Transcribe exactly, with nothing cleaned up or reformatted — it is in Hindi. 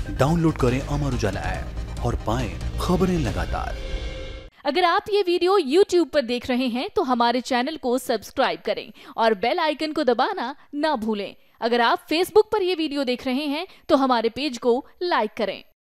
डाउनलोड करें अमर उजाला ऐप और पाएं खबरें लगातार। अगर आप ये वीडियो यूट्यूब पर देख रहे हैं तो हमारे चैनल को सब्सक्राइब करें और बेल आइकन को दबाना ना भूलें। अगर आप फेसबुक पर ये वीडियो देख रहे हैं तो हमारे पेज को लाइक करें।